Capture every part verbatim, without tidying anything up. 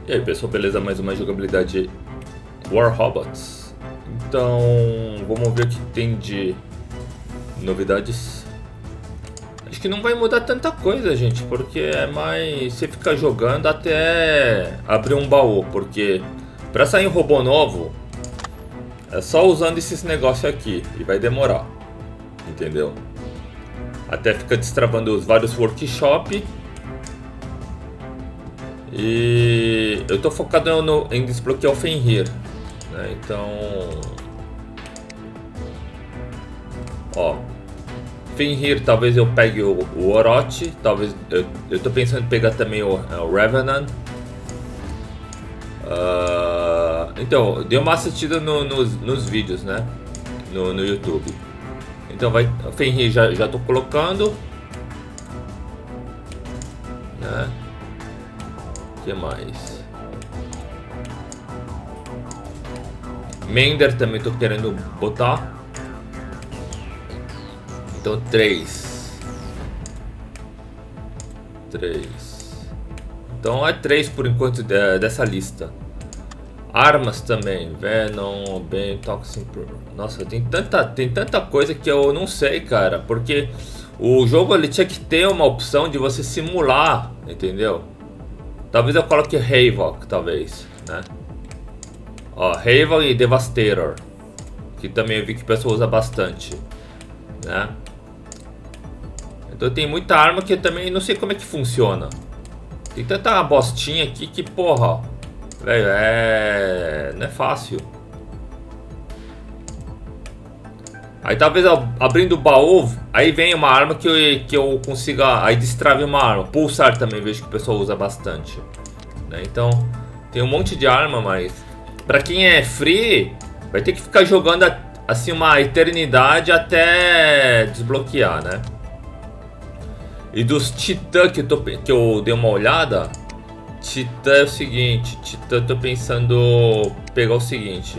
E aí pessoal, beleza? Mais uma jogabilidade War Robots. Então, vamos ver o que tem de novidades. Acho que não vai mudar tanta coisa, gente, porque é mais você ficar jogando até abrir um baú, porque para sair um robô novo é só usando esses negócios aqui e vai demorar, entendeu? Até fica destravando os vários workshops. E eu tô focado no, em desbloquear o Fenrir, né? Então, ó, Fenrir talvez eu pegue o, o Orochi, talvez eu, eu tô pensando em pegar também o, o Revenant. Uh, então, dei uma assistida no, nos, nos vídeos, né? No, no YouTube. Então vai, o Fenrir já já tô colocando, né? O que mais? Mender também tô querendo botar. Então três. Três. Então é três por enquanto de, dessa lista. Armas também. Venom, bem, Toxin. Nossa, tem tanta, tem tanta coisa que eu não sei, cara. Porque o jogo ele tinha que ter uma opção de você simular, entendeu? Talvez eu coloque Havoc, talvez, né? Ó, Havoc e Devastator, que também eu vi que o pessoal usa bastante, né? Então tem muita arma que eu também não sei como é que funciona. Tem tanta bostinha aqui que, porra, velho, é... não é fácil. Aí talvez abrindo o baú, aí vem uma arma que eu, que eu consiga, aí destrave uma arma. Pulsar também vejo que o pessoal usa bastante, né? Então tem um monte de arma, mas pra quem é free, vai ter que ficar jogando assim uma eternidade até desbloquear, né? E dos titã que eu, tô, que eu dei uma olhada, titã é o seguinte, titã eu tô pensando pegar o seguinte.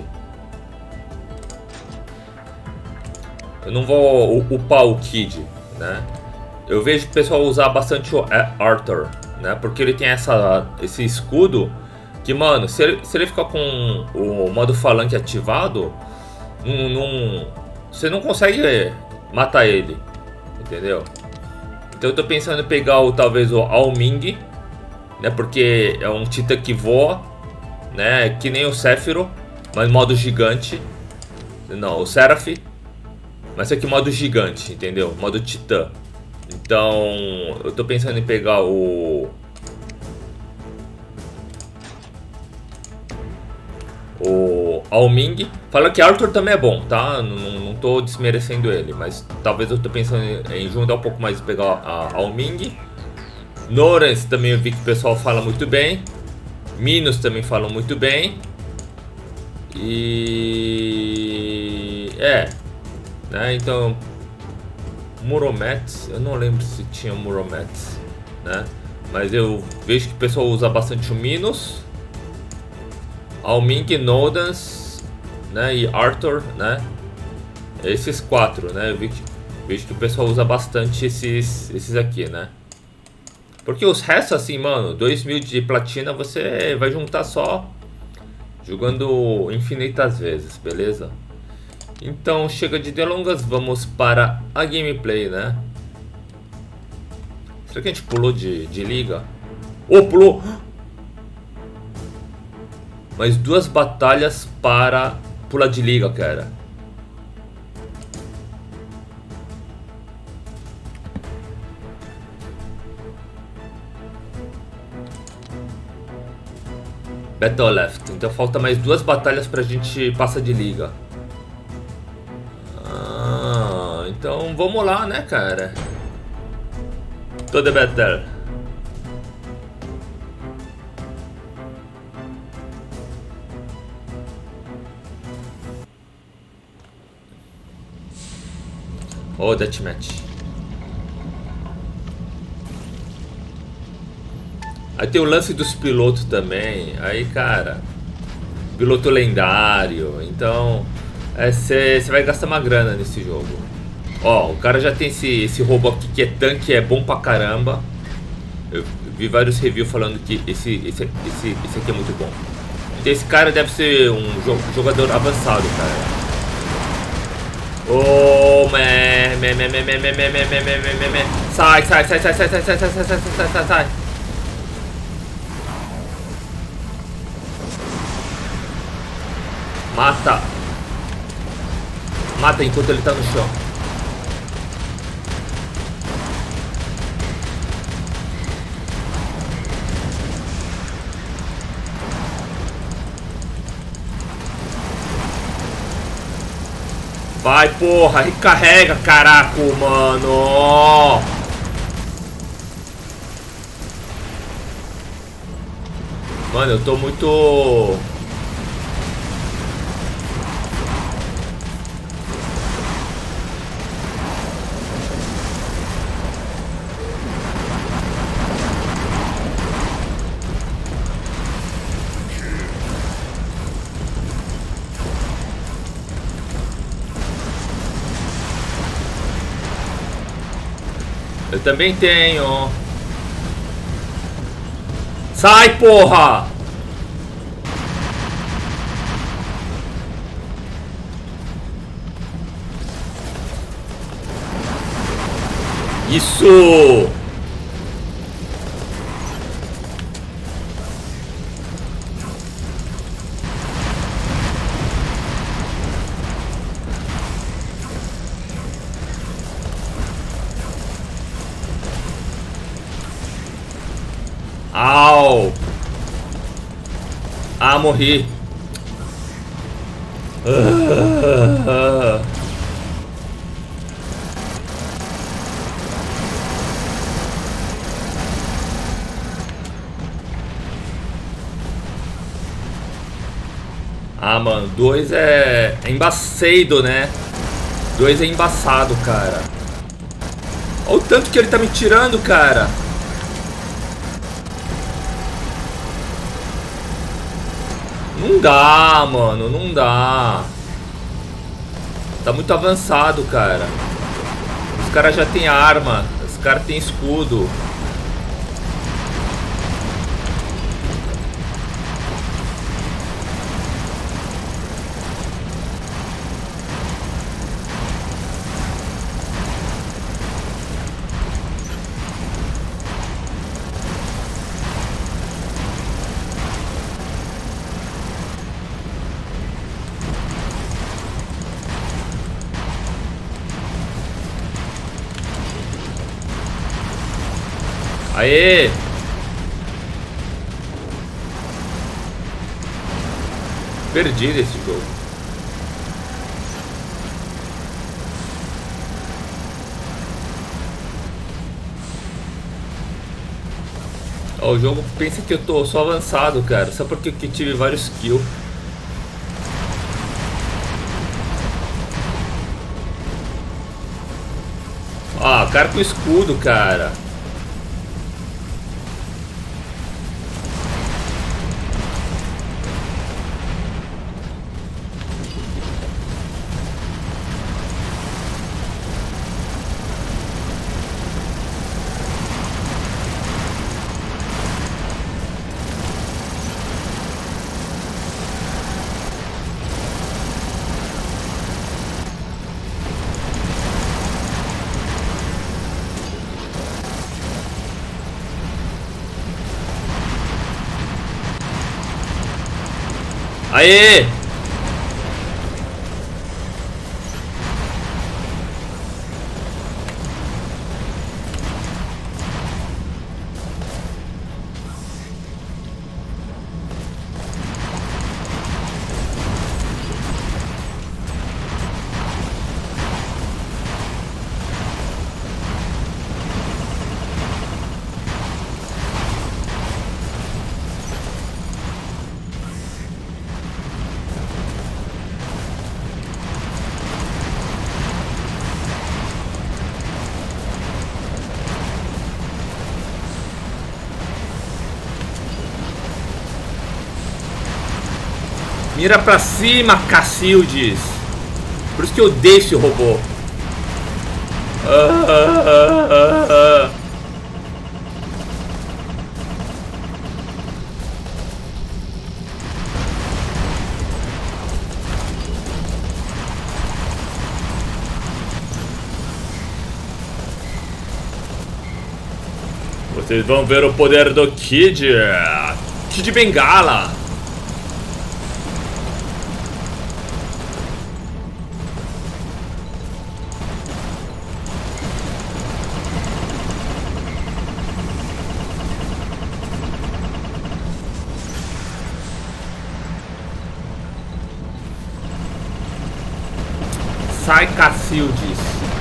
Eu não vou upar o Kid, né? Eu vejo o pessoal usar bastante o Arthur, né? Porque ele tem essa, esse escudo que, mano, se ele, se ele ficar com o modo falante ativado, não, não, você não consegue matar ele, entendeu? Então eu tô pensando em pegar o, talvez o Alming, né? Porque é um titã que voa, né? Que nem o Sephiroth, mas modo gigante. Não, o Seraph. Mas aqui modo gigante, entendeu? Modo titã. Então, eu tô pensando em pegar o... O Alming. Fala que Arthur também é bom, tá? Não, não tô desmerecendo ele. Mas talvez eu tô pensando em juntar um pouco mais e pegar a Alming. Norens também eu vi que o pessoal fala muito bem. Minos também falam muito bem. E... É... Né? Então, Muromets, eu não lembro se tinha Muromets, né? Mas eu vejo que o pessoal usa bastante o Minos, Alming, Nodans, né? E Arthur, né? Esses quatro, né? Eu vi que, vejo que o pessoal usa bastante esses, esses aqui, né? Porque os restos, assim, mano, dois mil de platina você vai juntar só jogando infinitas vezes, beleza? Então chega de delongas, vamos para a gameplay, né? Será que a gente pulou de, de liga? Oh, pulou! Mais duas batalhas para pular de liga, cara. Battle left. Então falta mais duas batalhas pra gente passar de liga. Então vamos lá, né, cara? Toda battle. Oh, deathmatch. Aí tem o lance dos pilotos também. Aí, cara, piloto lendário. Então, você é, vai gastar uma grana nesse jogo. Ó, o cara já tem esse, esse robô aqui que é tanque, é bom pra caramba. Eu vi vários reviews falando que esse, esse, esse, esse aqui é muito bom. Então esse cara deve ser um jogador avançado, cara. Oh, me, me, me, me, me, me, me, me, me, me, me. Sai, sai, sai, sai, sai, sai, sai, sai, sai, sai, sai, sai, sai. Mata. Mata enquanto ele tá no chão. Vai, porra, recarrega, caraca, mano. Mano, eu tô muito... Eu também tenho. Sai, porra! Isso! Au! Ah, morri. Ah. Ah, mano, dois é, é embaçado, né? Dois é embaçado, cara. Olha o tanto que ele tá me tirando, cara. Não dá, mano, não dá. Tá muito avançado, cara. Os caras já tem arma, os caras tem escudo. Aê! Perdi esse jogo. Ó, o jogo pensa que eu tô só avançado, cara. Só porque eu tive vários kills. Ah, cara com escudo, cara. Aê! Mira pra cima, Cacildes. Por isso que eu odeio esse robô. Ah, ah, ah, ah. Vocês vão ver o poder do Kid. Kid Bengala. Sai, Cacildes.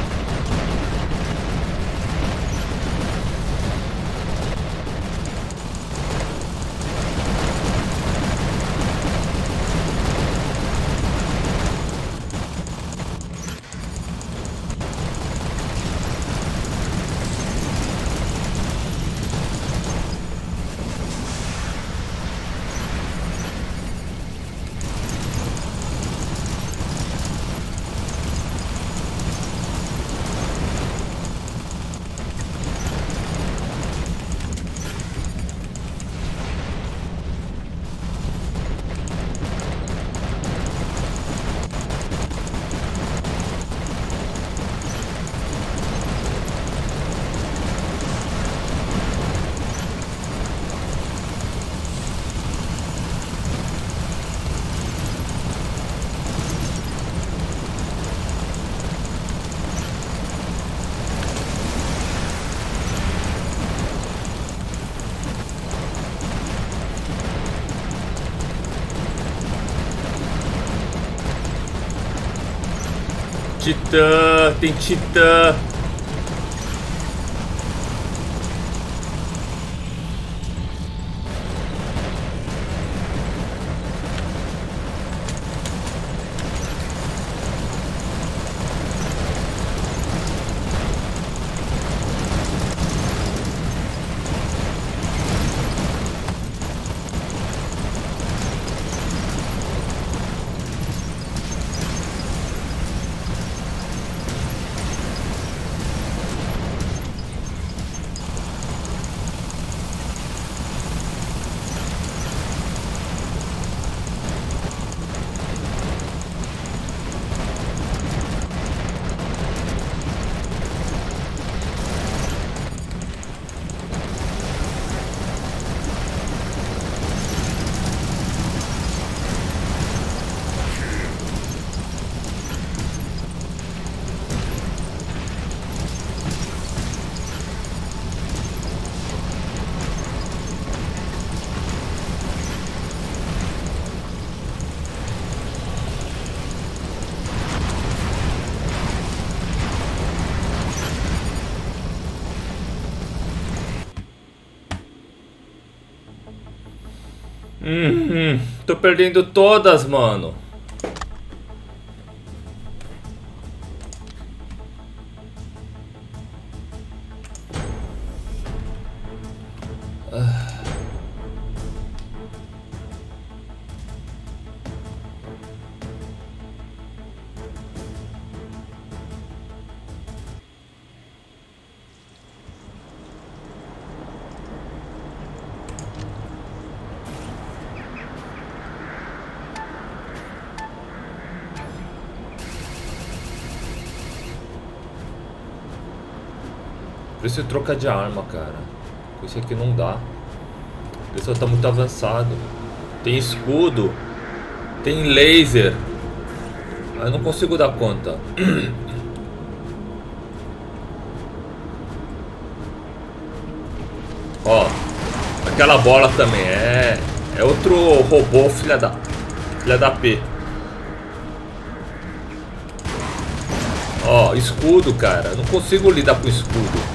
Titã, tem Titã. Uhum, tô perdendo todas, mano. Ah. Preciso trocar de arma, cara. Isso aqui não dá. O pessoal tá muito avançado. Tem escudo. Tem laser. Eu não consigo dar conta. Ó. Aquela bola também. É. É outro robô, filha da. Filha da P. Ó, escudo, cara. Eu não consigo lidar com escudo.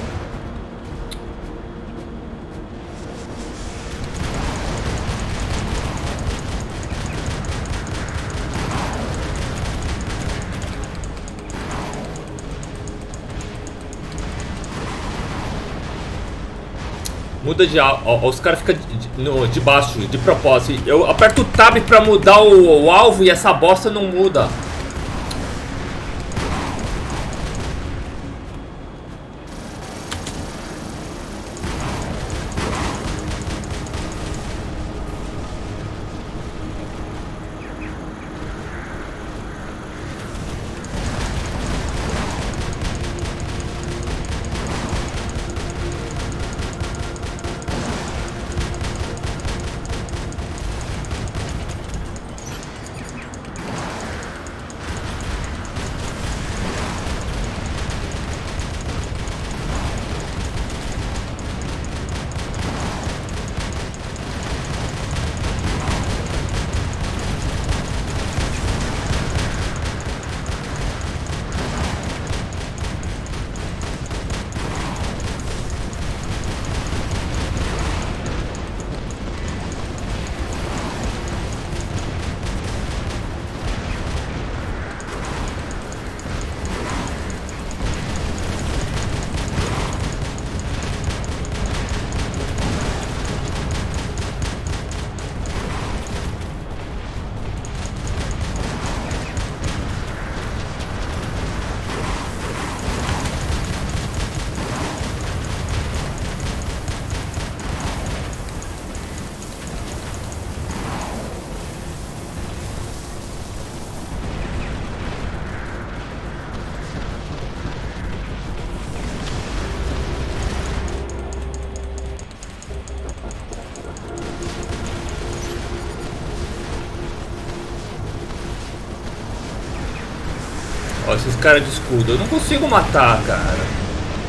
Muda de alvo. Ó, os caras ficam de, de, de baixo, de propósito. Eu aperto o tab pra mudar o, o alvo e essa bosta não muda. Ó, esses caras de escudo. Eu não consigo matar, cara.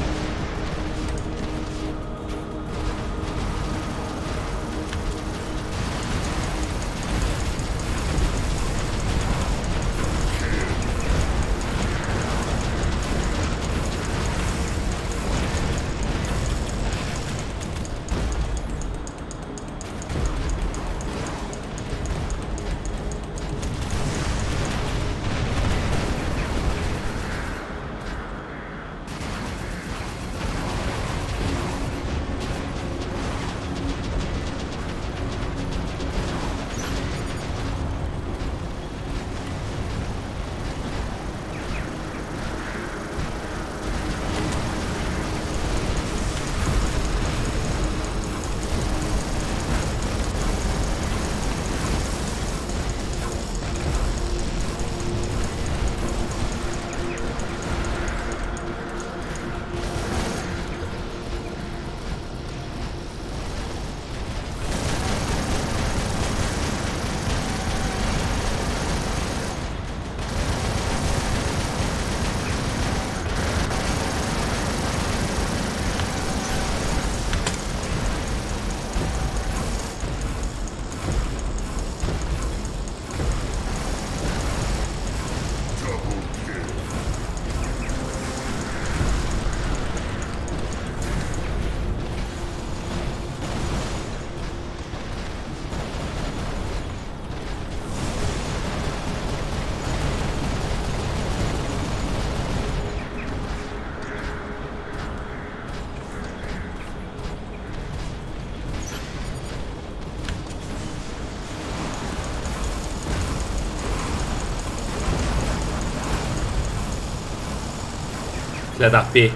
Filha da P.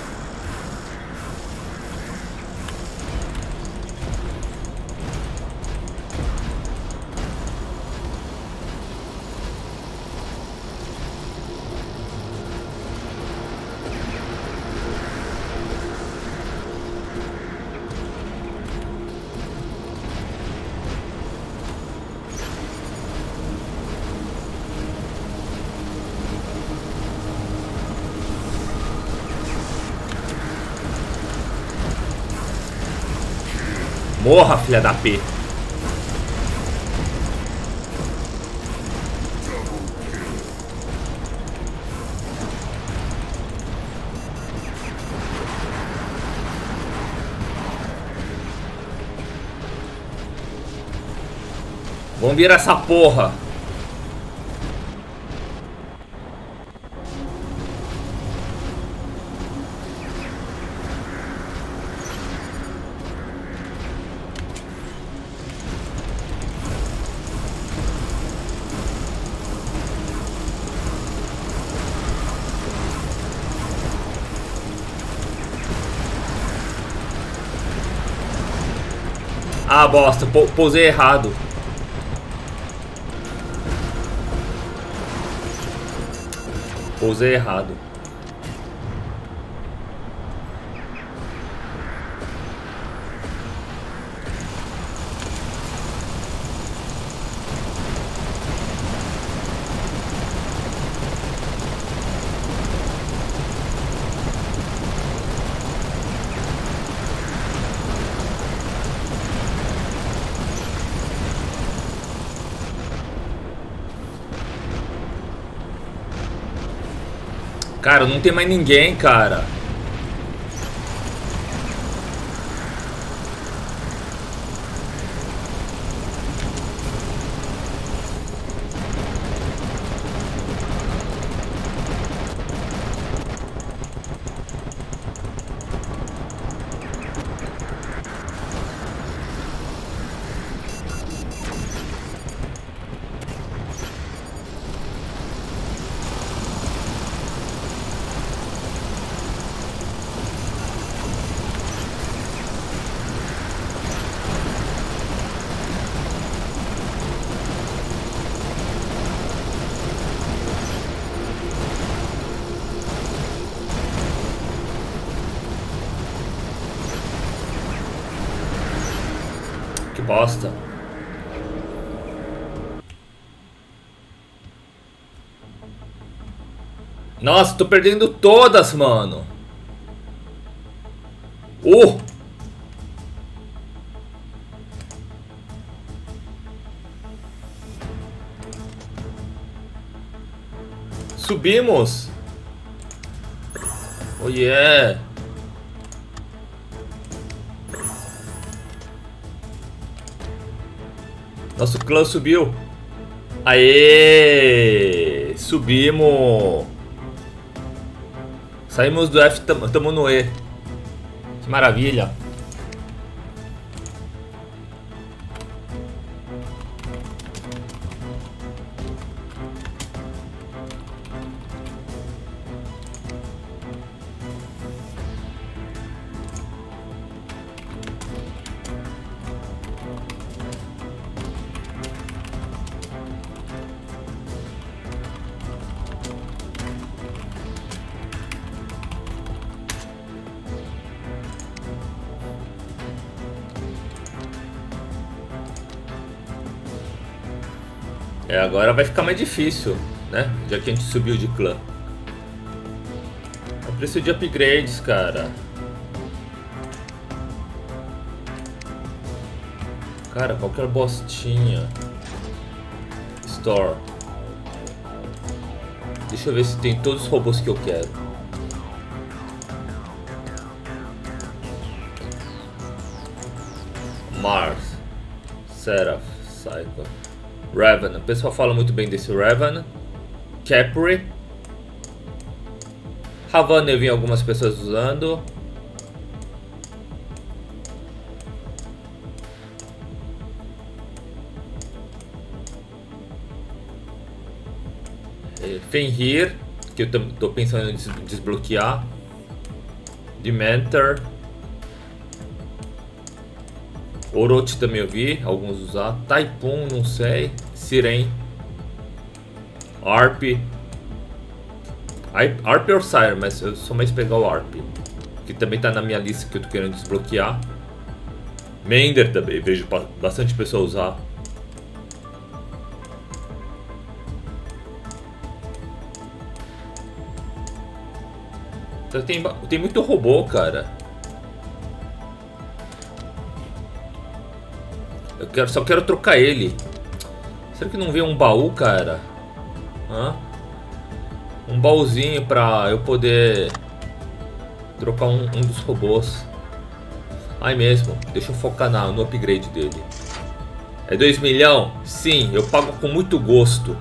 Morra, filha da P. Vamos virar essa porra. Ah, bosta, pousei errado. Pousei errado. Cara, não tem mais ninguém, cara. Que bosta. Nossa, tô perdendo todas, mano. Uh! Subimos! Oh yeah! Nosso clã subiu! Aê! Subimos! Saímos do F, tamo, tamo no E. Que maravilha! É, agora vai ficar mais difícil, né? Já que a gente subiu de clã. Eu preciso de upgrades, cara. Cara, qualquer bostinha. Store. Deixa eu ver se tem todos os robôs que eu quero. Mars. Seraph. Cycle. Raven, o pessoal fala muito bem desse Raven. Capri. Havana eu vi algumas pessoas usando. Fenrir, que eu tô pensando em desbloquear. Dementor. Orochi também eu vi alguns usar. Typhoon, não sei. Siren. Arp. Arp or Sire, mas eu só mais pegar o Arp. Que também tá na minha lista que eu tô querendo desbloquear. Mender também, vejo bastante pessoa usar. Então tem, tem muito robô, cara. Eu quero, só quero trocar ele. Será que não veio um baú, cara? Hã? Um baúzinho pra eu poder trocar um, um dos robôs. Ai mesmo, deixa eu focar na, no upgrade dele. É dois milhões? Sim, eu pago com muito gosto.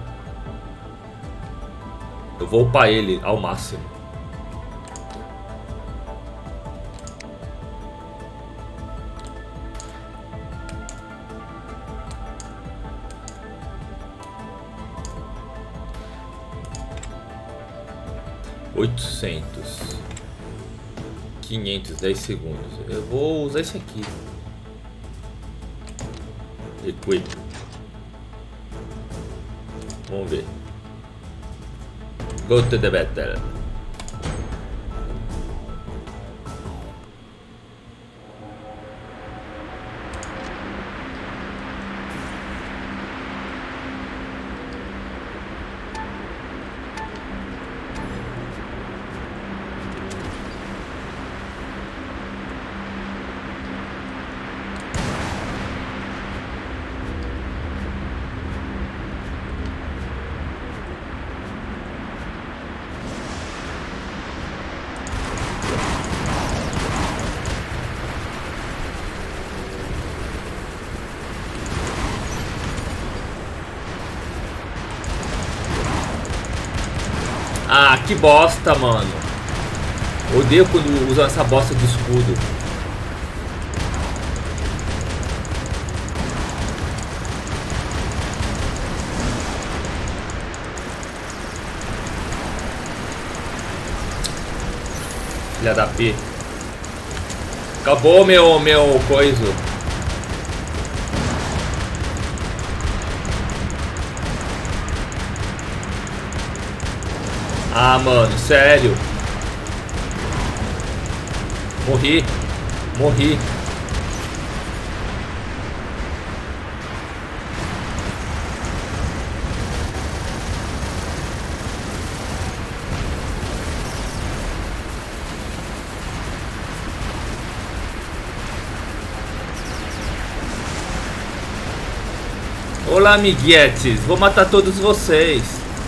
Eu vou upar ele ao máximo. oitocentos. quinhentos, dez segundos. Eu vou usar esse aqui. Equip. Vamos ver. Go to the battle. Ah, que bosta, mano. Odeio quando usam essa bosta de escudo. Filha da P. Acabou meu, meu coiso. Ah, mano, sério. Morri. Morri. Olá, amiguetes. Vou matar todos vocês.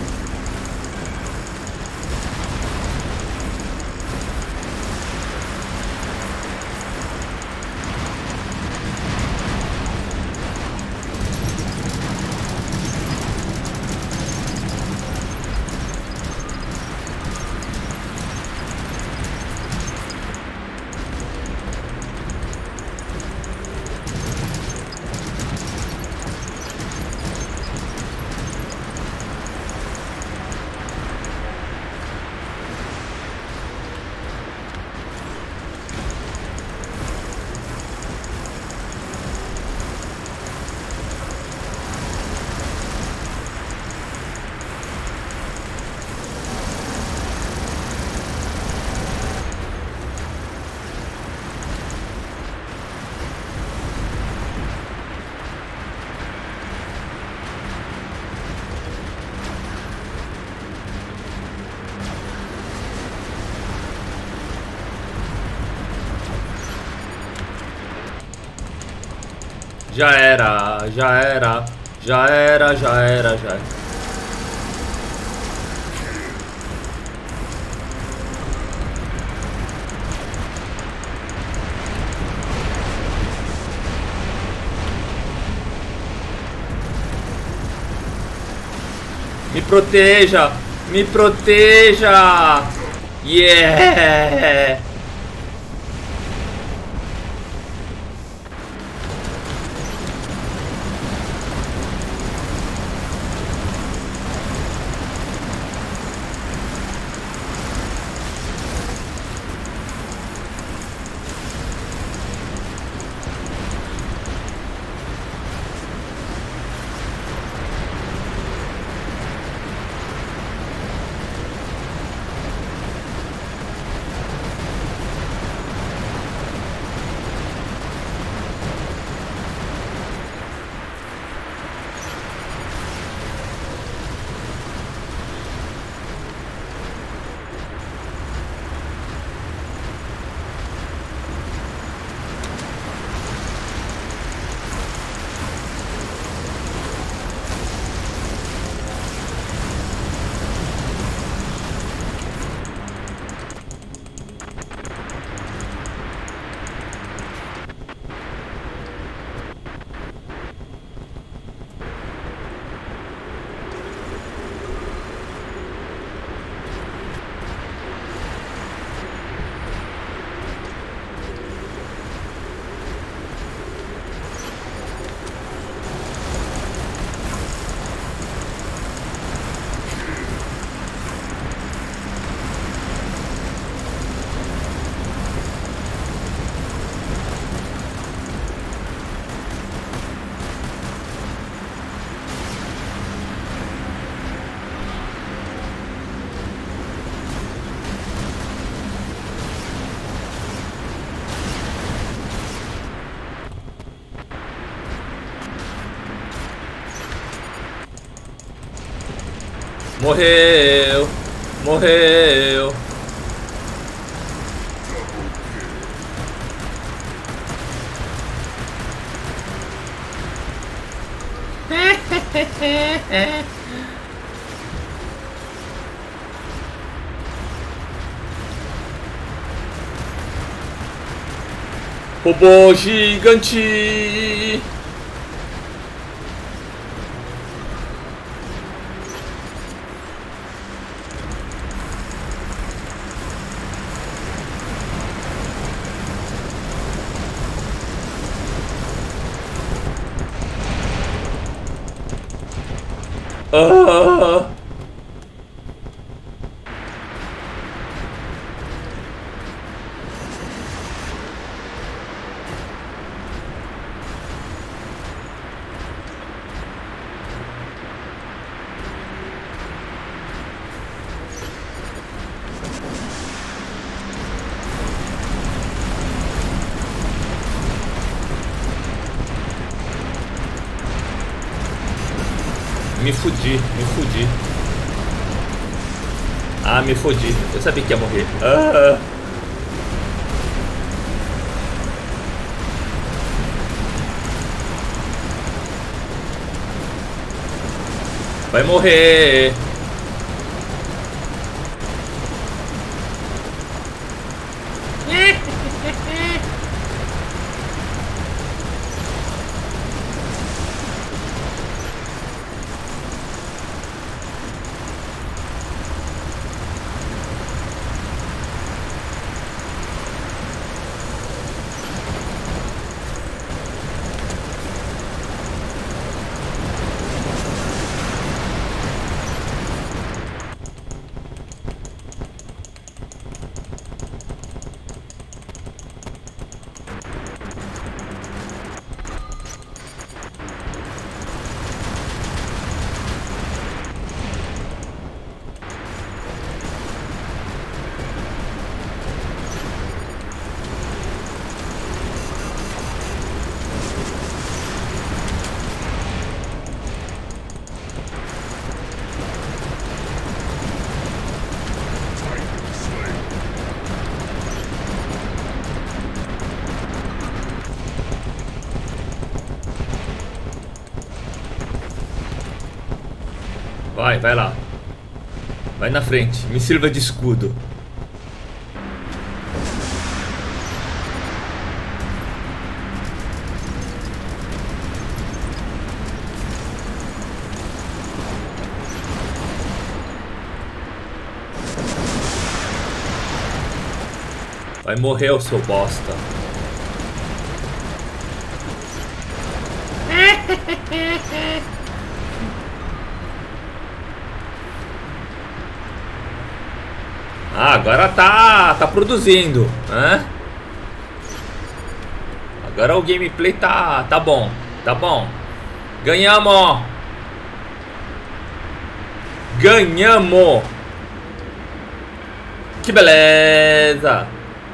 Já era, já era, já era, já era, já era. Me proteja, me proteja. Yeah! Morreu! Morreu! Robô gigante! Ah! Me fudi, me fudi. Ah, me fudi. Eu sabia que ia morrer. Ah. Vai morrer. Vai, vai lá. Vai na frente, me sirva de escudo. Vai morrer o seu bosta. Ah, agora tá, tá produzindo, né? Agora o gameplay tá, tá bom, tá bom. Ganhamos! Ganhamos! Que beleza!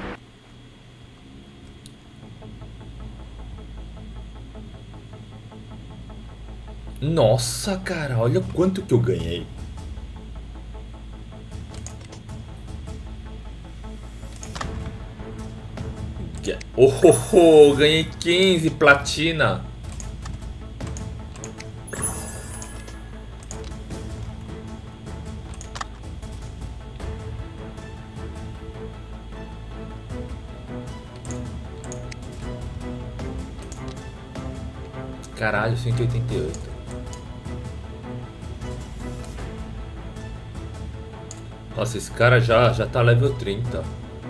Nossa, cara, olha quanto que eu ganhei. Oh, oh, oh, ganhei quinze platina. Caralho, cento e oitenta e oito. Nossa, esse cara já, já tá level trinta.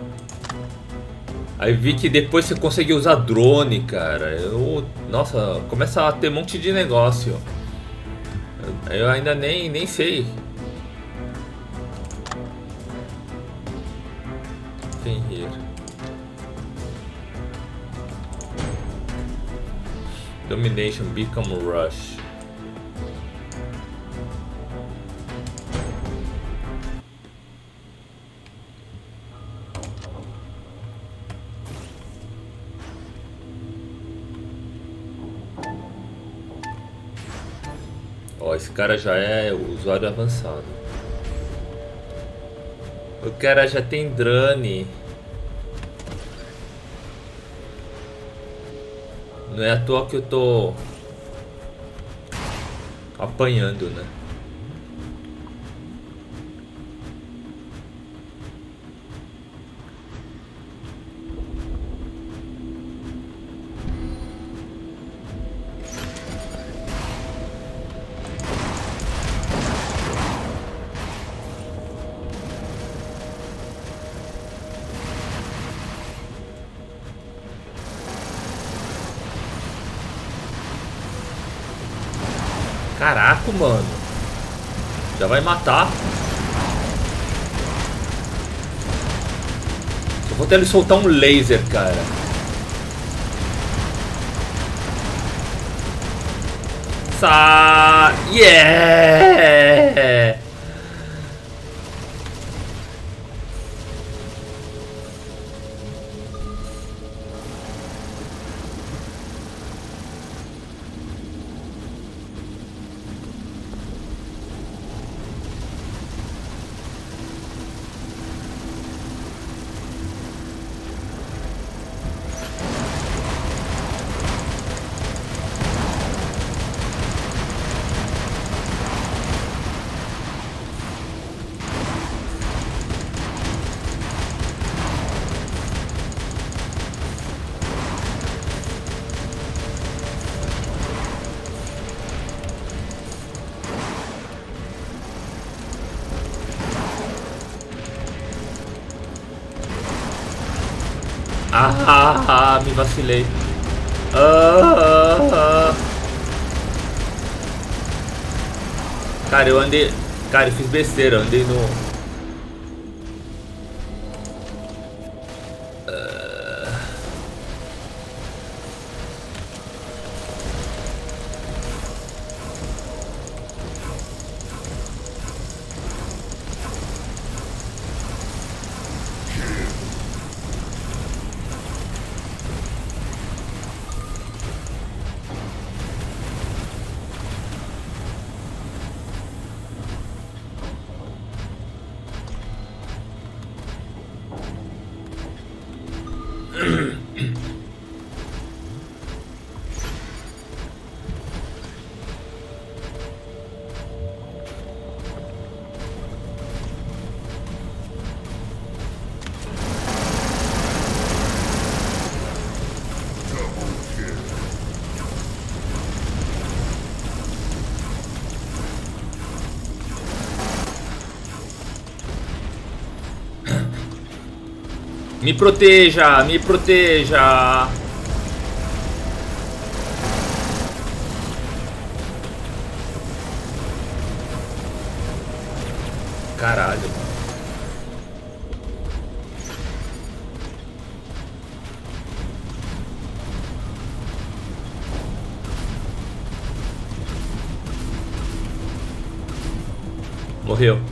Aí vi que depois você consegue usar drone, cara. Eu, nossa, começa a ter um monte de negócio. Eu, eu ainda nem, nem sei. Fenrir. Domination, Become Rush. Ó, esse cara já é usuário avançado. O cara já tem drone. Não é à toa que eu tô apanhando, né? Caraca, mano. Já vai matar. Só vou ter ele soltar um laser, cara. Sa... Yeah! Ah, me vacilei. Ah, ah. Cara, eu andei... Cara, eu fiz besteira, eu andei no... Me proteja, me proteja. Caralho. Morreu.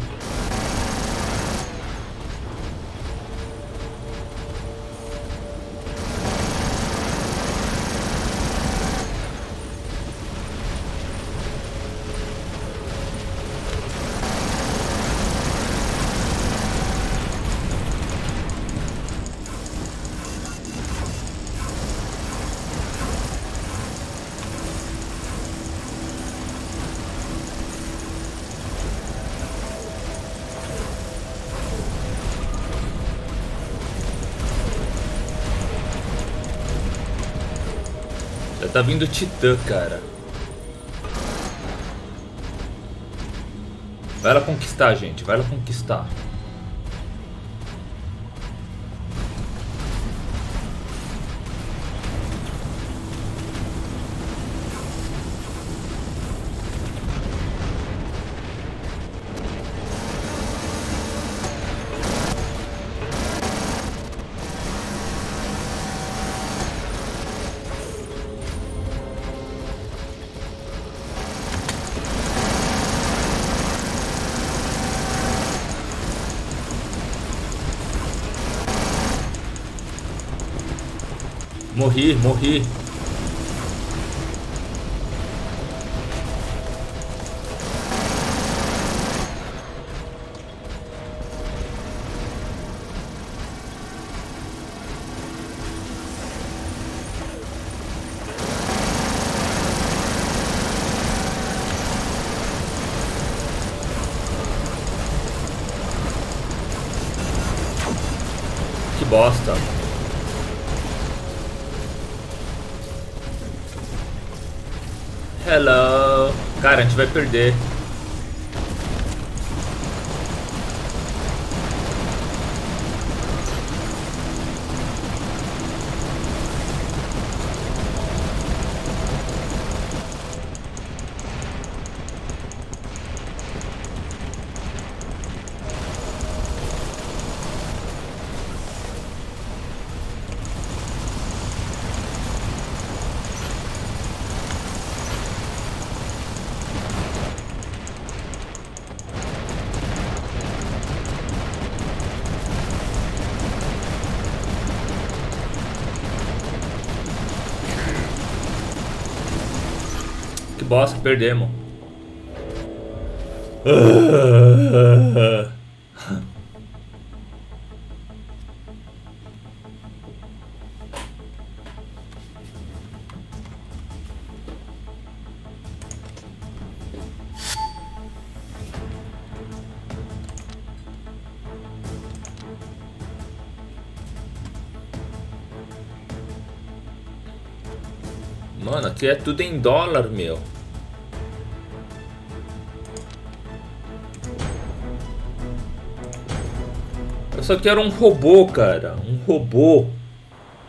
Já tá vindo Titã, cara. Vai lá conquistar, gente. Vai lá conquistar. Morri, morri. Que bosta. Hello. Cara, a gente vai perder. Bosta, perdemos. Mano, aqui é tudo em dólar, meu. Eu só quero um robô, cara. Um robô.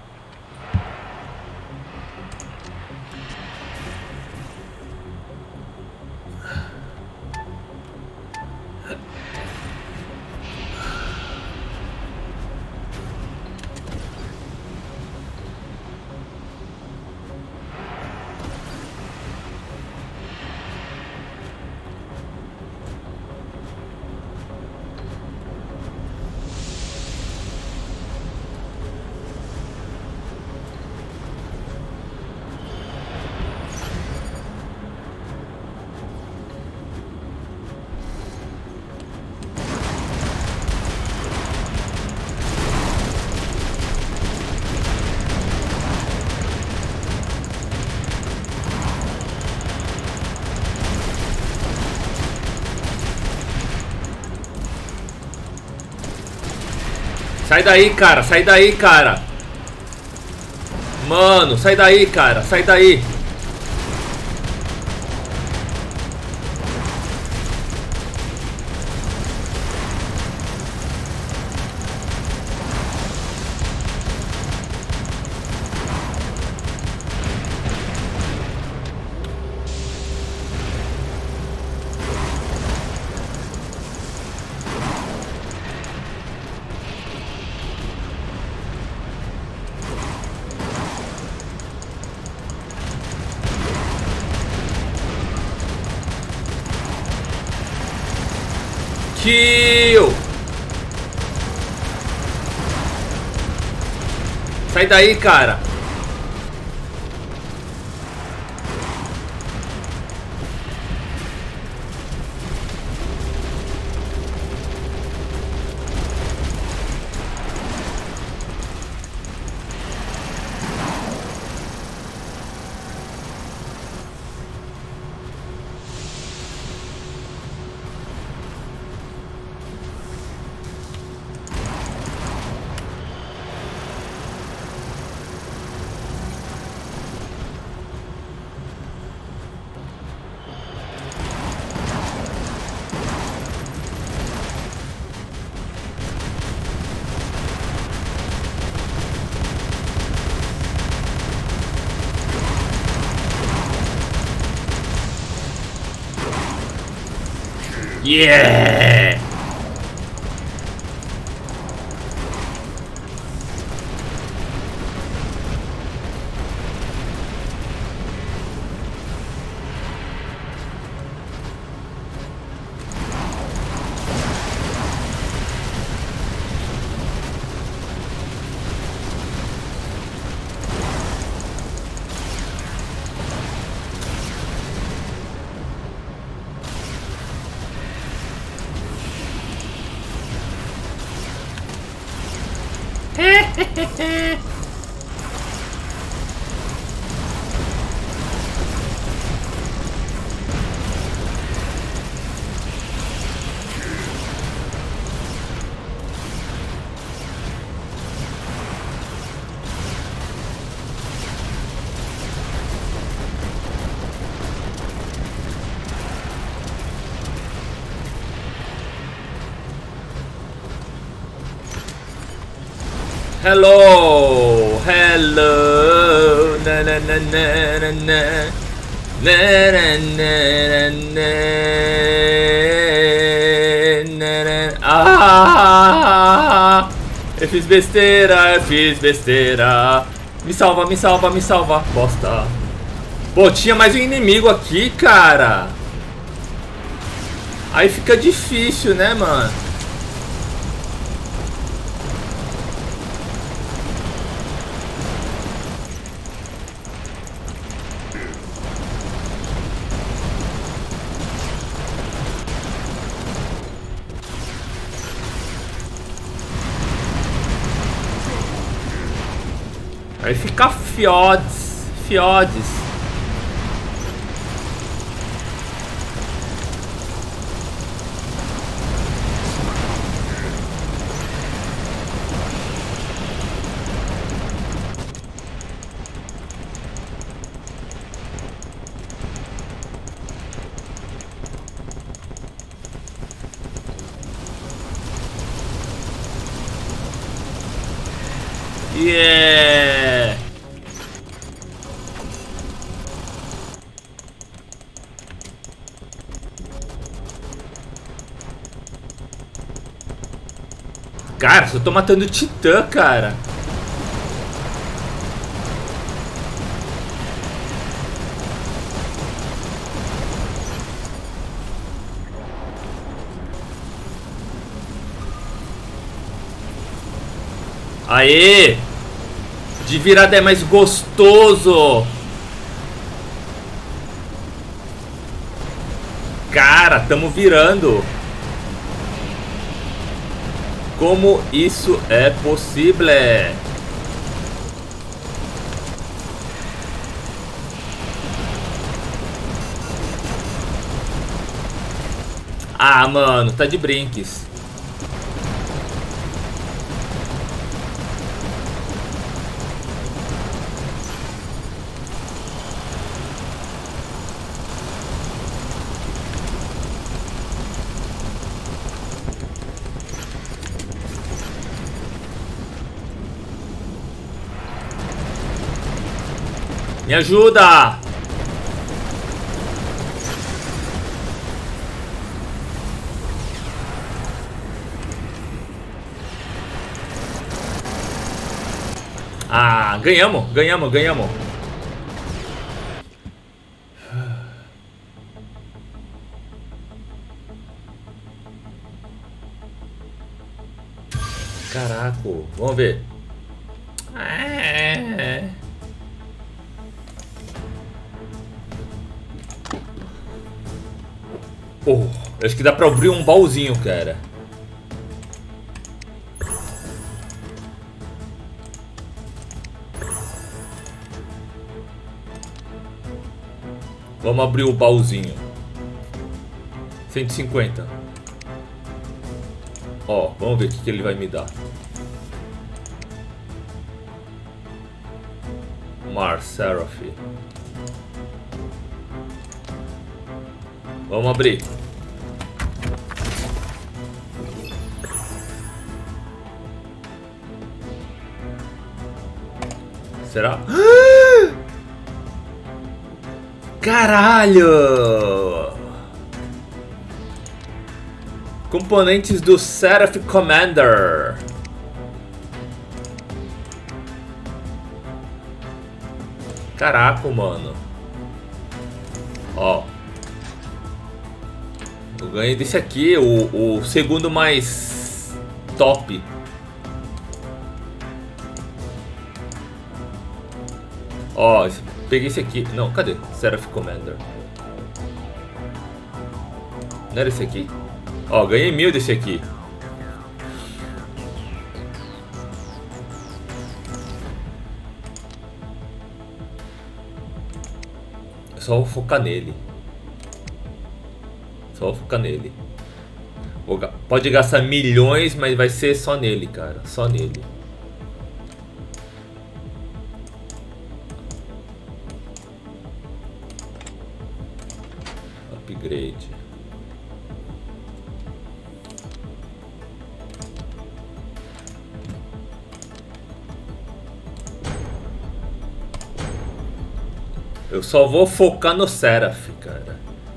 Sai daí, cara. Sai daí, cara. Mano, sai daí, cara. Sai daí. Kill! Sai daí, cara! Yeah! Hello, hello, na na na na na na na na na na. Ah, eu fiz besteira, eu fiz besteira. Me salva, me salva, me salva, bosta. Pô, tinha mais um inimigo aqui, cara. Aí fica difícil, né, mano? Aí fica fiodes, fiodes. Yeah! Cara, só tô matando titã, cara. Aê! De virada é mais gostoso. Cara, tamo virando. Como isso é possível? Ah, mano, tá de brinques. Me ajuda! Ah, ganhamos, ganhamos, ganhamos. Caraca, vamos ver. É. Oh, acho que dá pra abrir um baúzinho, cara. Vamos abrir o baúzinho. cento e cinquenta. Ó, vamos ver o que, que ele vai me dar. Mar, Seraph. Vamos abrir. Será? Caralho! Componentes do Seraph Commander. Caraca, mano. Ó. Eu ganhei desse aqui, o, o segundo mais top. Ó, peguei esse aqui. Não, cadê? Seraph Commander. Não era esse aqui? Ó, ganhei mil desse aqui. É só vou focar nele. Só vou focar nele. Pode gastar milhões, mas vai ser só nele, cara. Só nele. Upgrade. Eu só vou focar no Seraph, cara.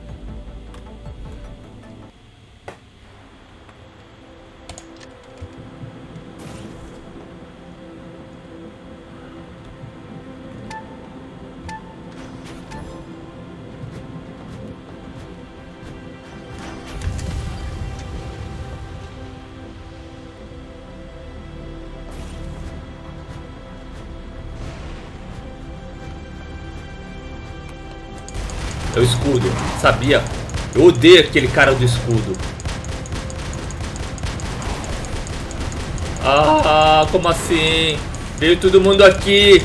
É o escudo, sabia? Eu odeio aquele cara do escudo. Ah, como assim? Veio todo mundo aqui.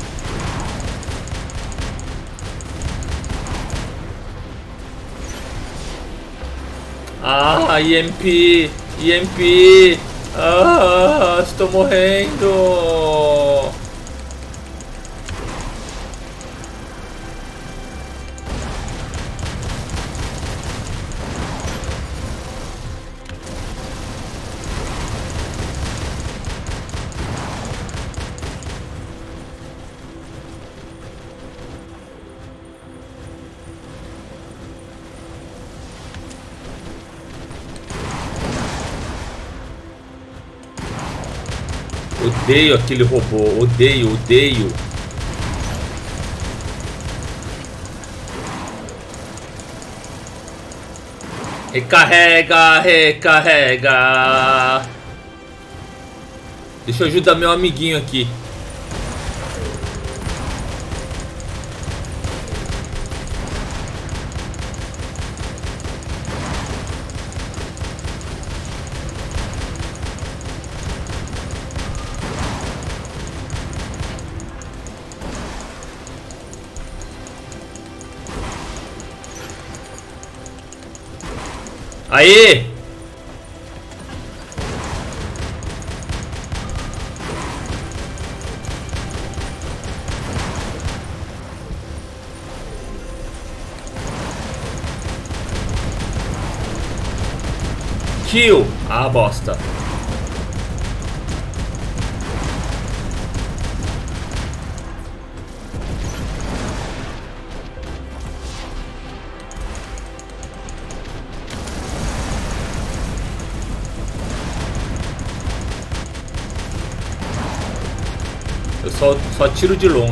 Ah, E M P, E M P. Ah, estou morrendo. Odeio aquele robô, odeio, odeio. Recarrega, recarrega. Deixa eu ajudar meu amiguinho aqui. Aí! Kill! Ah, bosta. Só, só tiro de longe.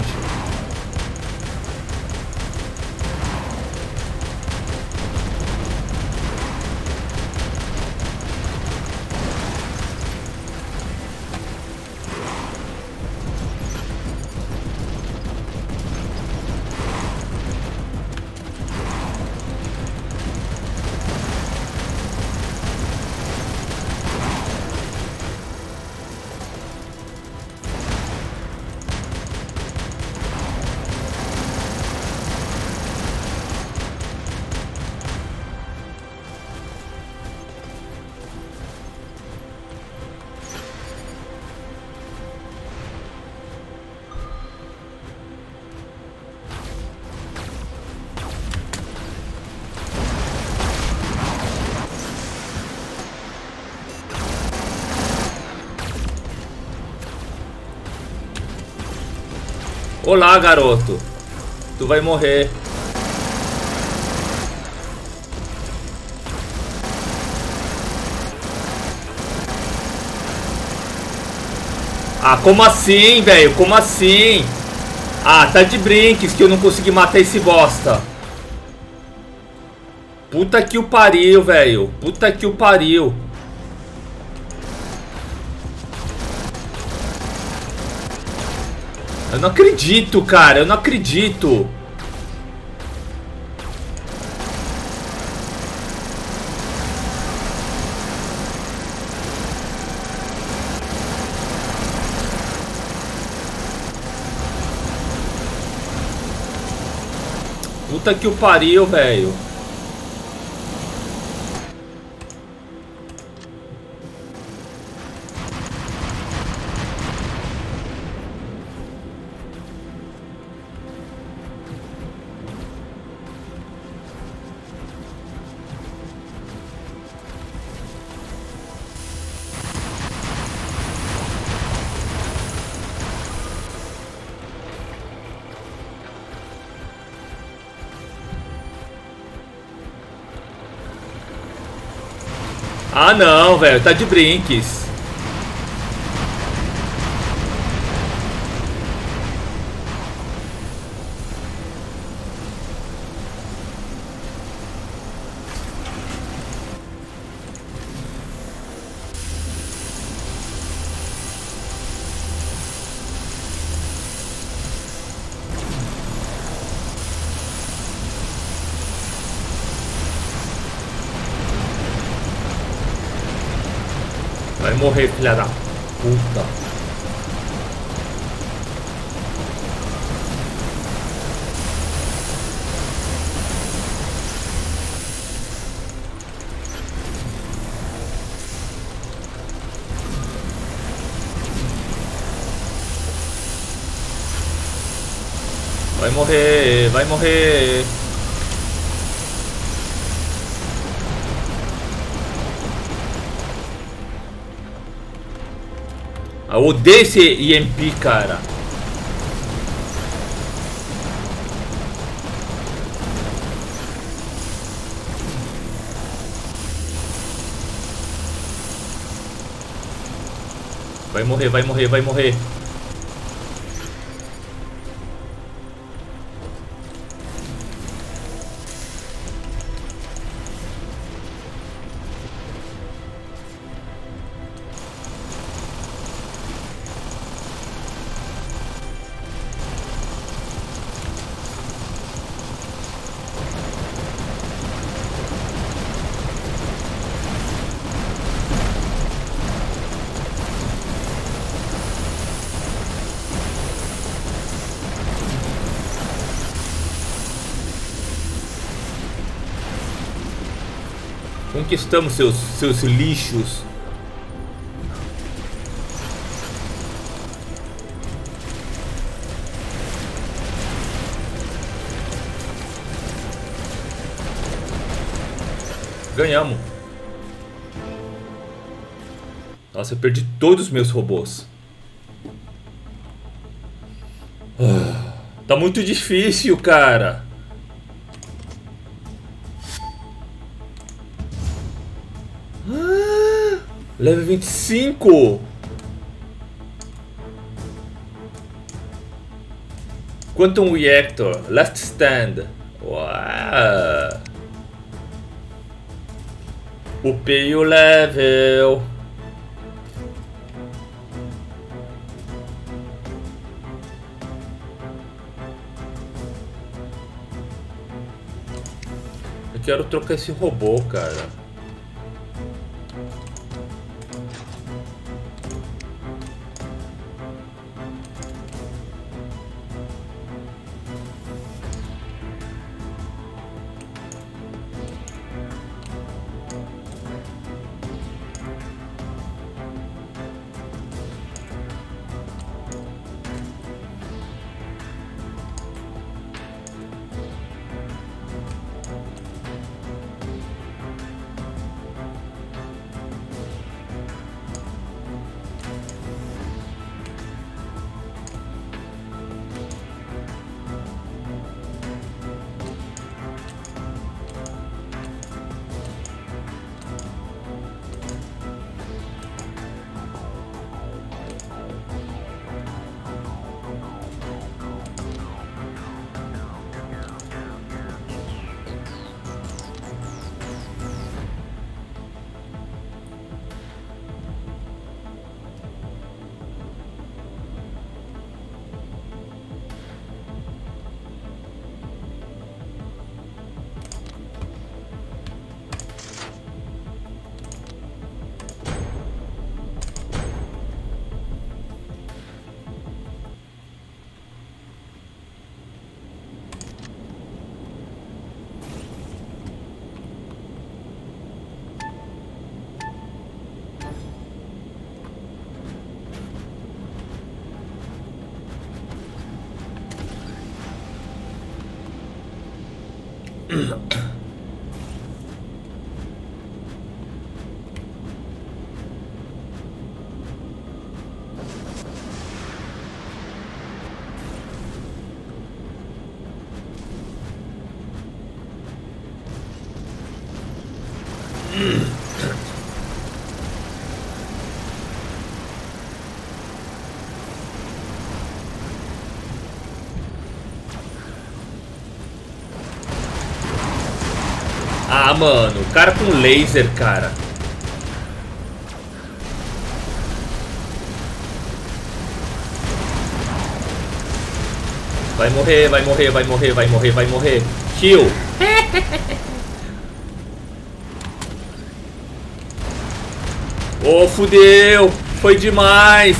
Olá, garoto. Tu vai morrer. Ah, como assim, velho? Como assim? Ah, tá de brinques que eu não consegui matar esse bosta. Puta que o pariu, velho. Puta que o pariu. Eu não acredito, cara. Eu não acredito. Puta que o pariu, velho. Ah não, velho, tá de brinques. Vai morrer, filha da puta. Vai morrer, vai morrer. Eu odeio esse E M P, cara. Vai morrer, vai morrer, vai morrer. Conquistamos seus, seus lixos. Ganhamos. Nossa, eu perdi todos os meus robôs. Ah, tá muito difícil, cara. Level vinte e cinco. Quantum Reactor, Last Stand. Uau. Upei o level. Eu quero trocar esse robô, cara. Ah, mano, o cara com laser, cara. Vai morrer, vai morrer, vai morrer, vai morrer, vai morrer. Kill. Oh, fudeu. Foi demais.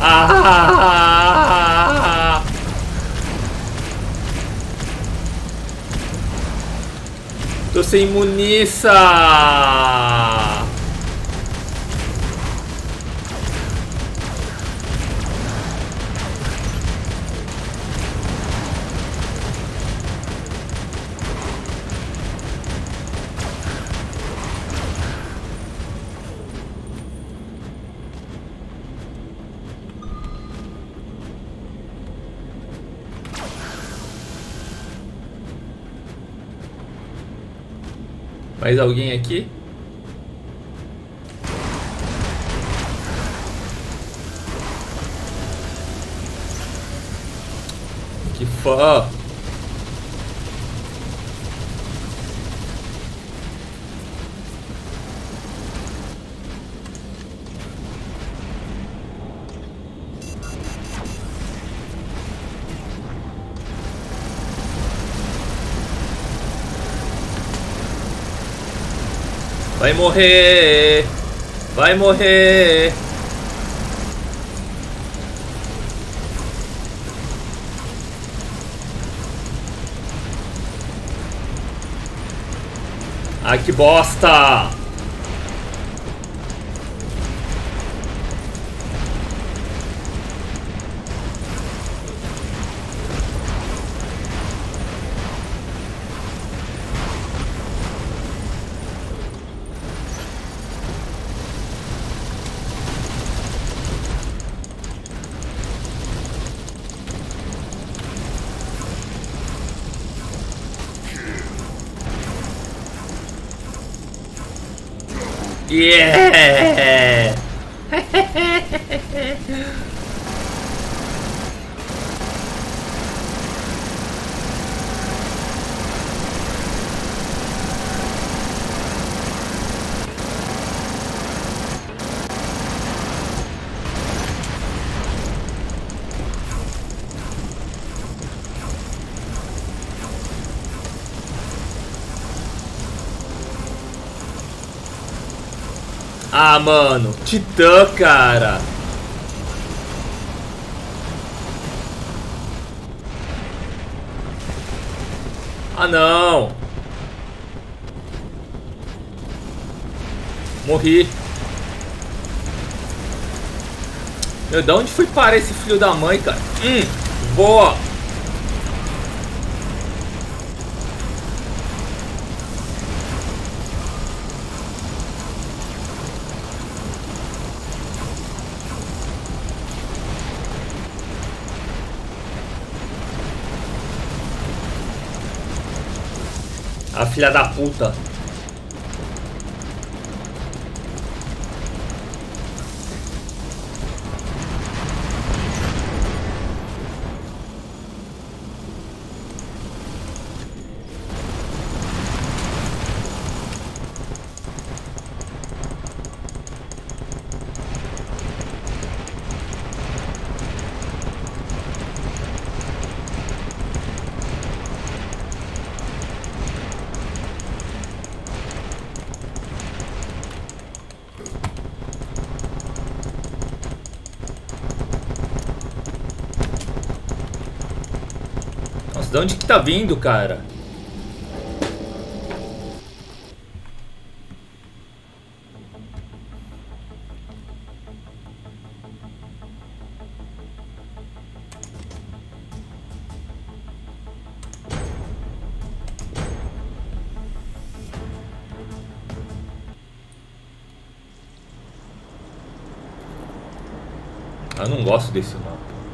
Ah! Tô sem muniça. Mais alguém aqui? Que fã! Vai morrer! Vai morrer! Ai, que bosta! Yeah! Ah, mano. Titã, cara. Ah, não. Morri. Meu, de onde foi parar esse filho da mãe, cara? Hum, boa. A filha da puta. De onde que tá vindo, cara? Eu não gosto desse mapa.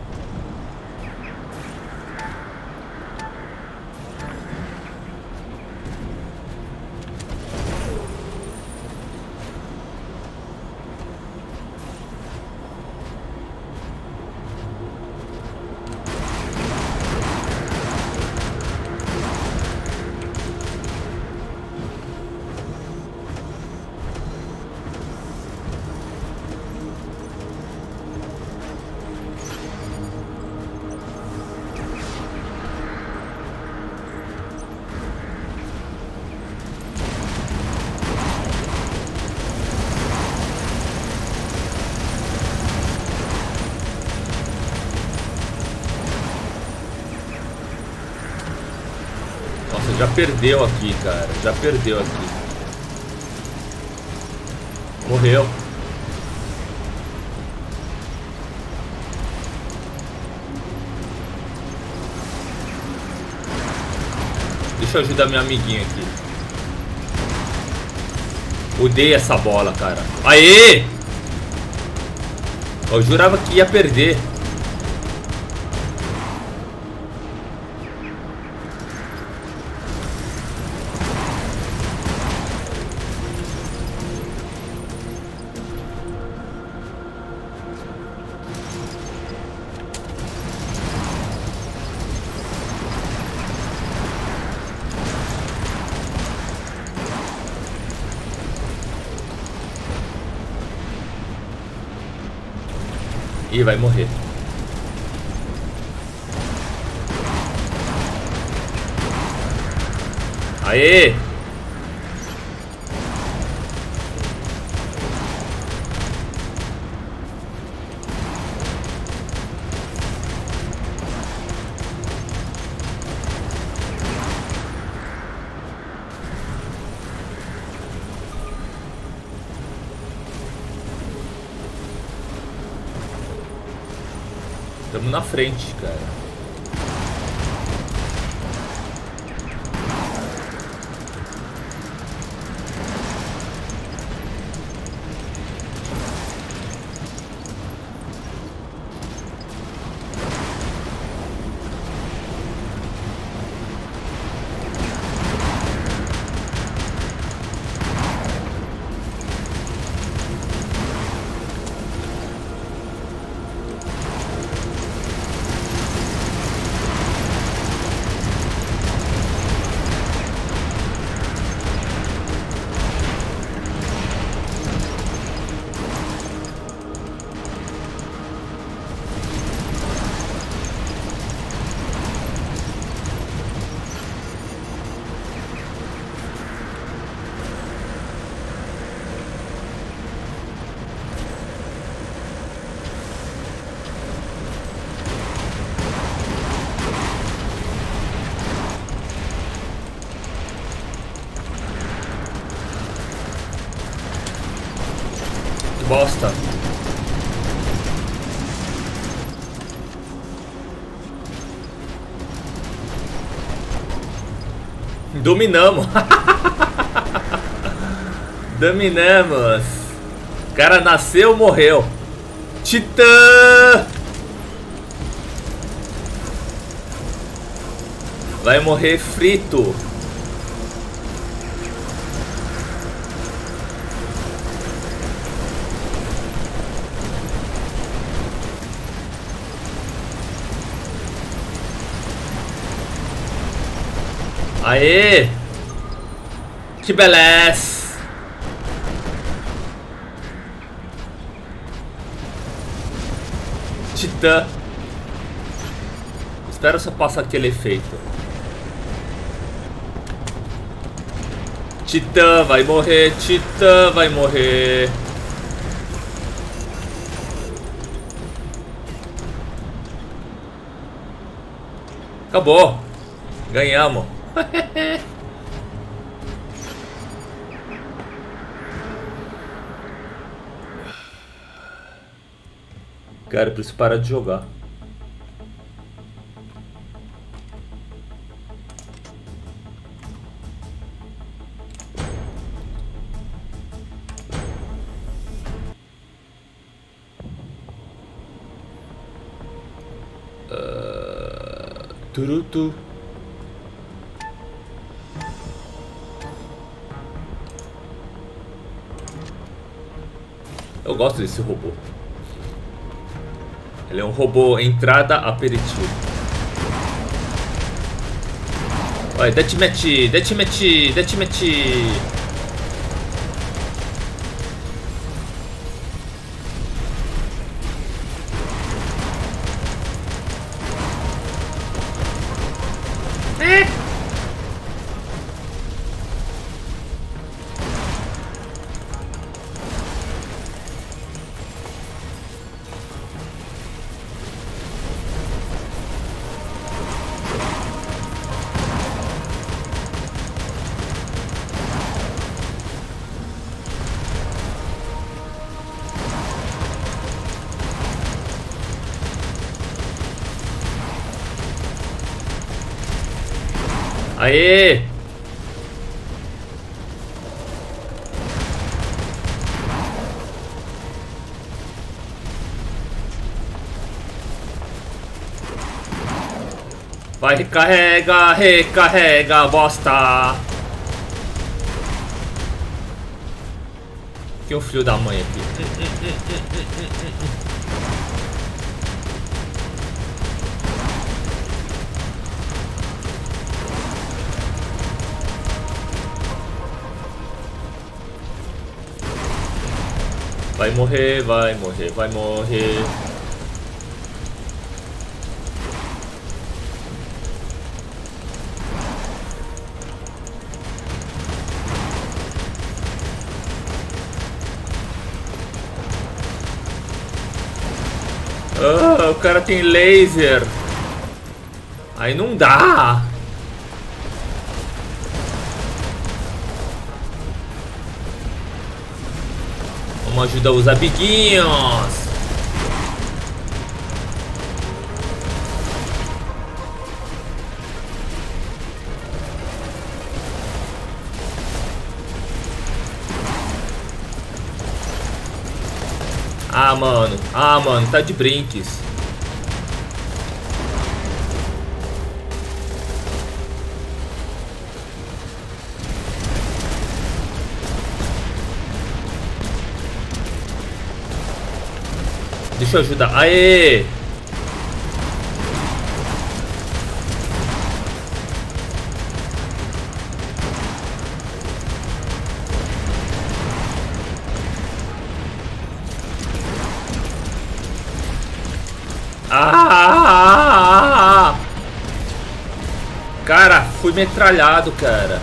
Já perdeu aqui, cara. Já perdeu aqui. Morreu. Deixa eu ajudar minha amiguinha aqui. Odeio essa bola, cara. Aê! Eu jurava que ia perder. Ih, vai morrer. Aê! Estamos na frente, cara. bosta. Dominamos. Dominamos. O cara nasceu, morreu. Titã. Vai morrer frito. Aê! Que beleza! Titã. Espera só passar aquele efeito. Titã vai morrer, Titã vai morrer. Acabou. Ganhamos. Cara, eu preciso parar de jogar. Uh, turutu. Eu gosto desse robô. Ele é um robô entrada aperitivo. Olha, deathmatch, deathmatch, deathmatch. É. Aê! Vai, recarrega, recarrega, bosta! Que um filho da mãe aqui. Vai morrer, vai morrer, vai morrer. Ah, o cara tem laser. Aí não dá. Vamos ajudar os amiguinhos. Ah, mano. Ah, mano. Tá de brinques. Deixa eu ajudar. Aê! Ah! Cara, fui metralhado, cara.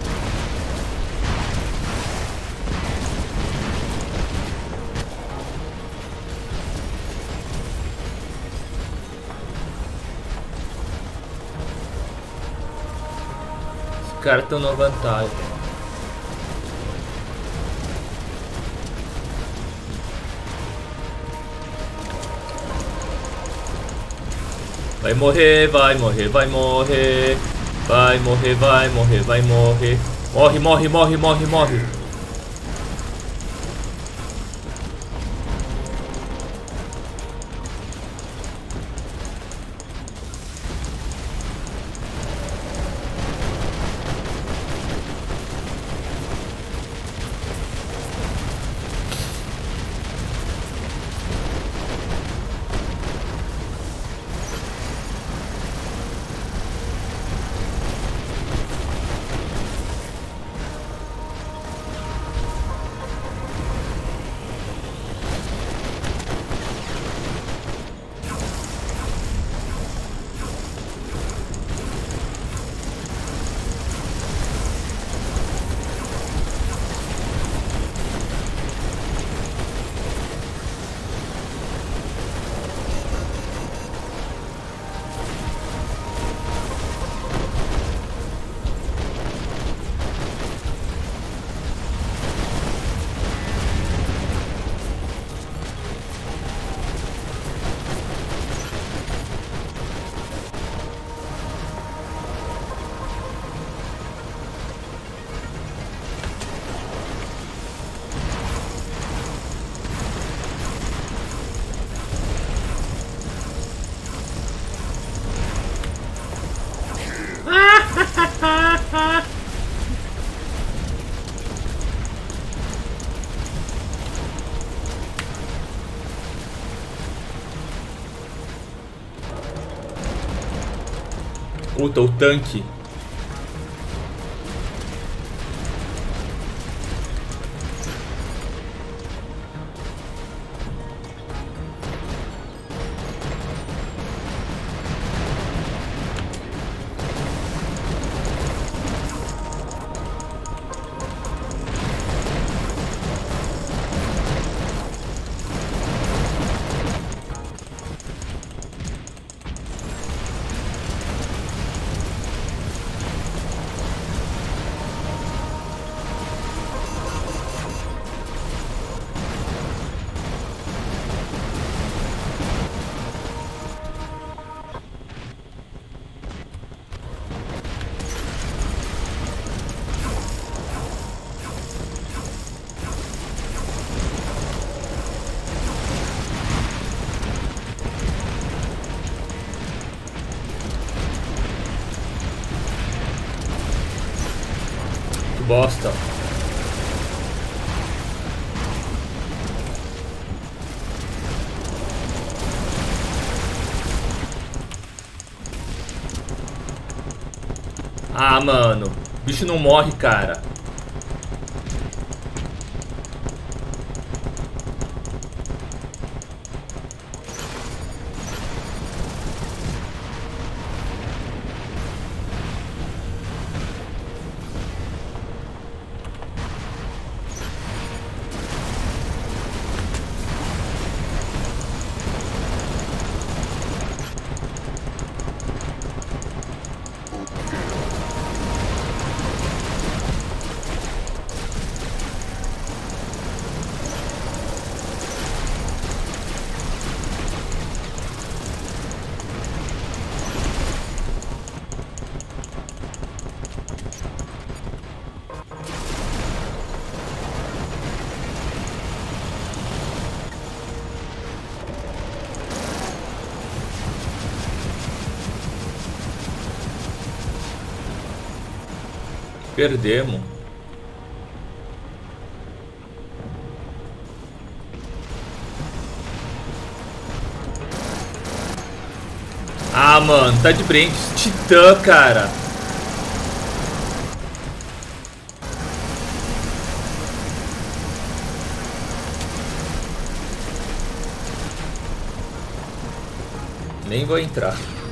Os caras estão na vantagem. Vai morrer, vai morrer, vai morrer. Vai morrer, vai morrer, vai morrer. Morre, morre, morre, morre, morre. Puta, o tanque. Bosta. Ah, mano. O bicho não morre, cara. Perdemos. Ah, mano, tá de brinde. Titã, cara. Nem vou entrar.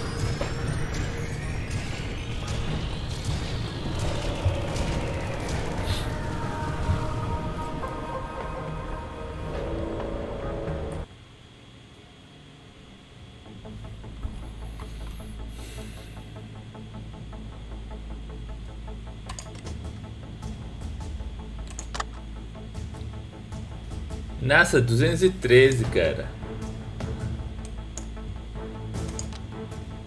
Nossa, duzentos e treze, cara.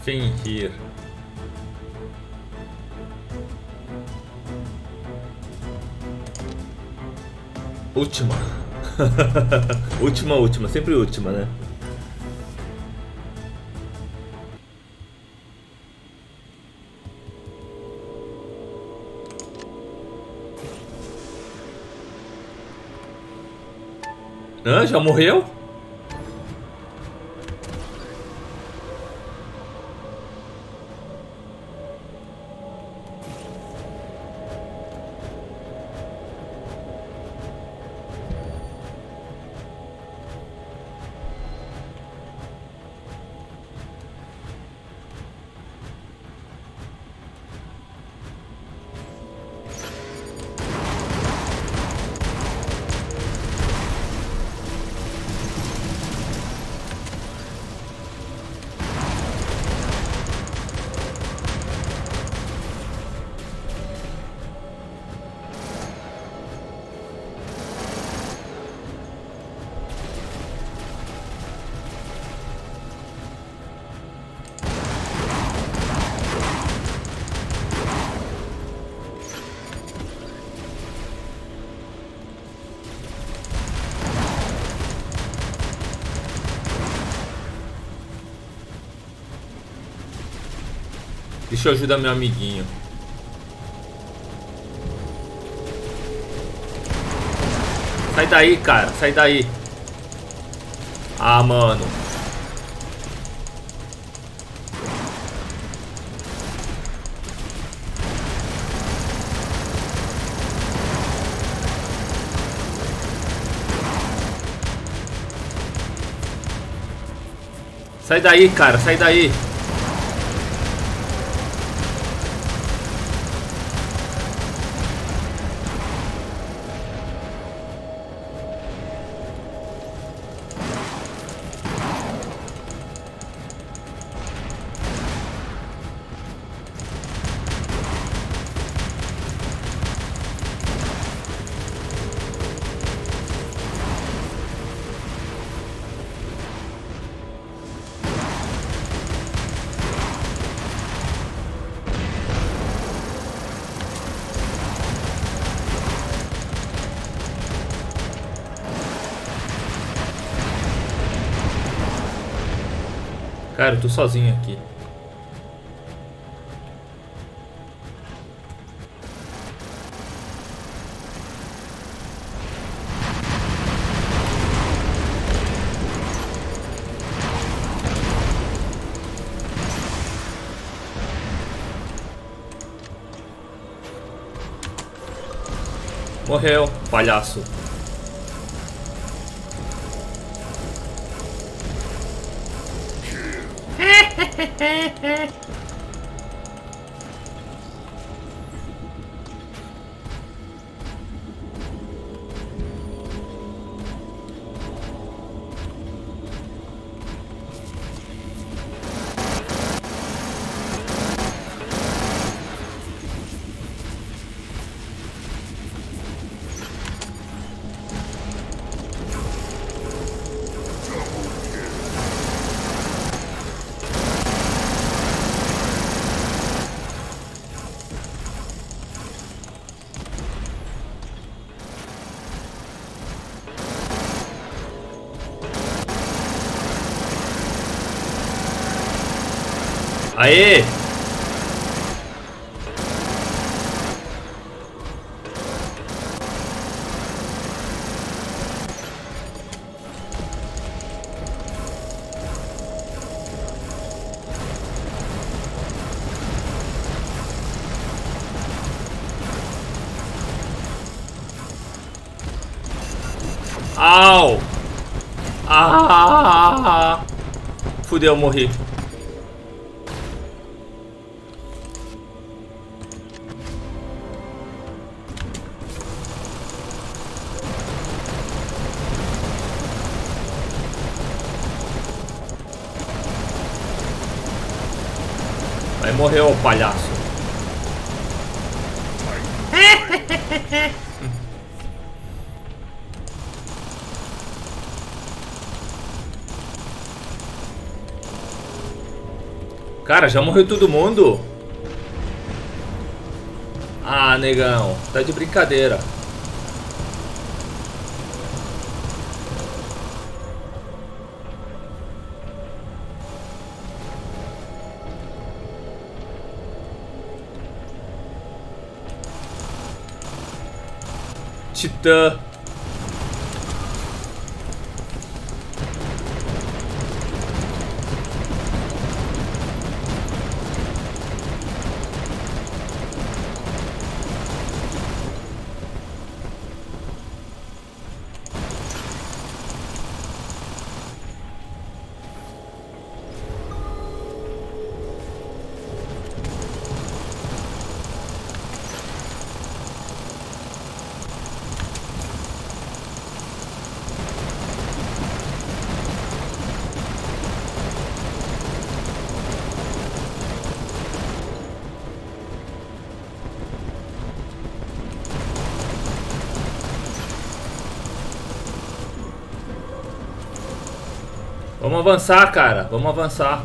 Fenrir. Última. última, última. Sempre última, né? Hã? Já morreu? Deixa eu ajudar meu amiguinho. Sai daí, cara. Sai daí. Ah, mano. Sai daí, cara. Sai daí. Cara, eu tô sozinho aqui. Morreu, palhaço. Aê! Au! Ah! Fudeu, morri. Vai morrer, ô palhaço. Cara, já morreu todo mundo? Ah, negão, tá de brincadeira. Titã. Vamos avançar, cara. Vamos avançar.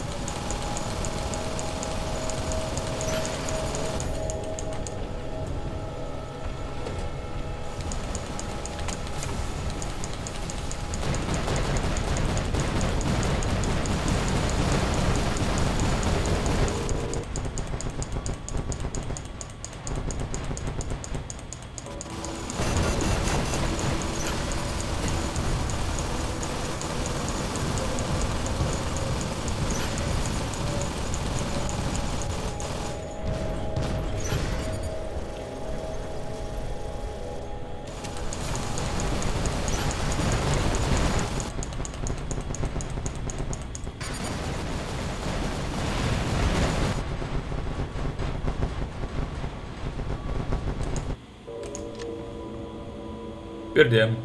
Perdemos.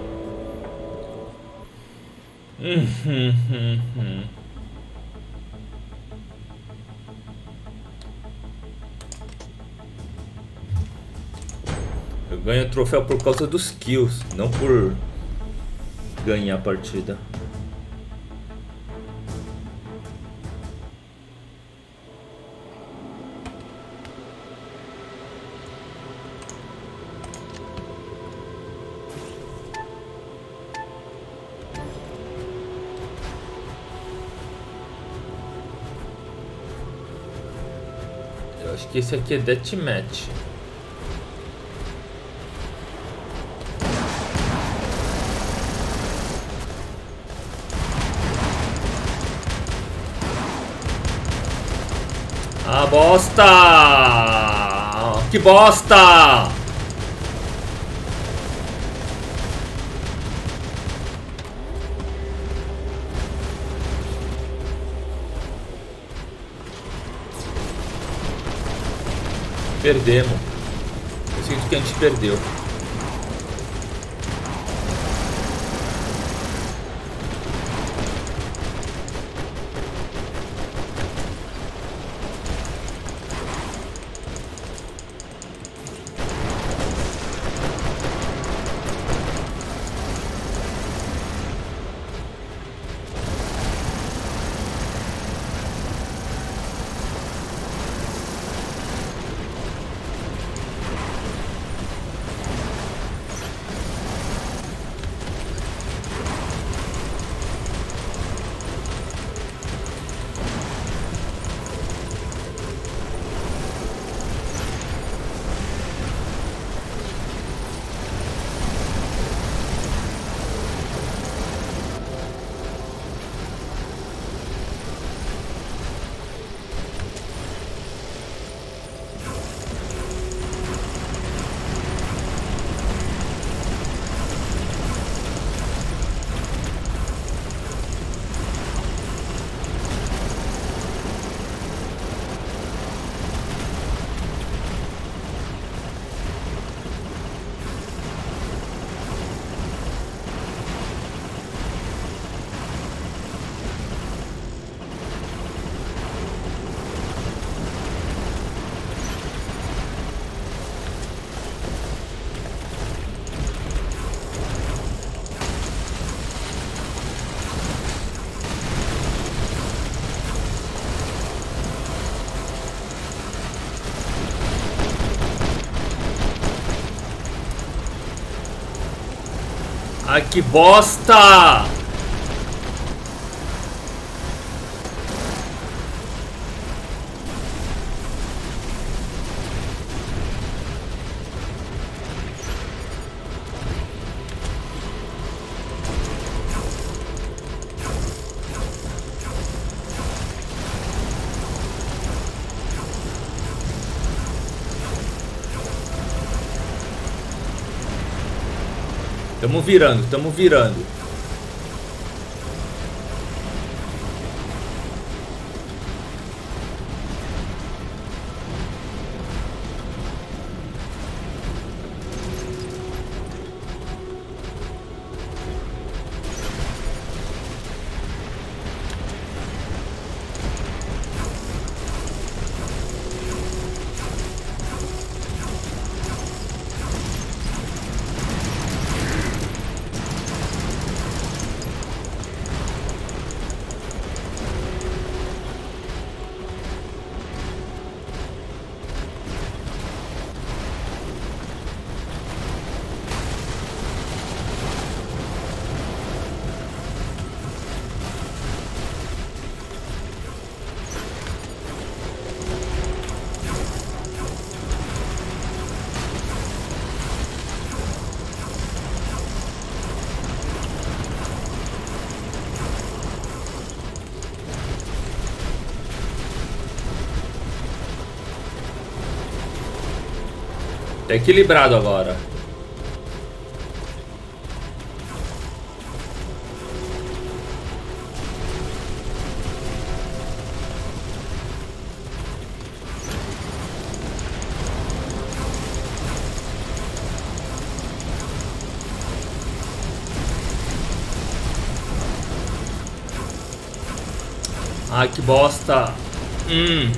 Hum, hum, hum, hum. Eu ganho o troféu por causa dos kills, não por ganhar a partida. Acho que esse aqui é Deathmatch. Ah, bosta! Que bosta! Perdemos. Eu sinto que a gente perdeu. Ai, que bosta! Tamo virando, tamo virando. Tá equilibrado agora. Ai, que bosta. Hum.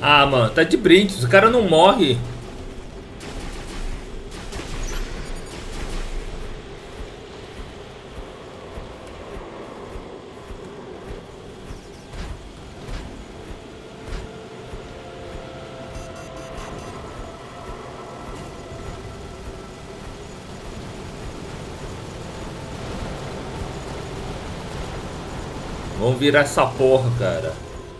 Ah, mano, tá de brindes. O cara não morre. Vamos virar essa porra, cara.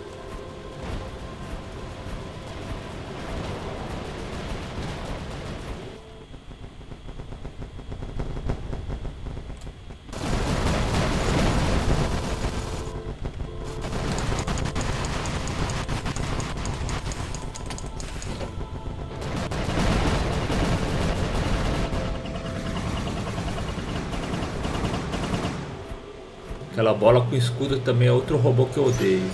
Aquela bola com escudo também é outro robô que eu odeio.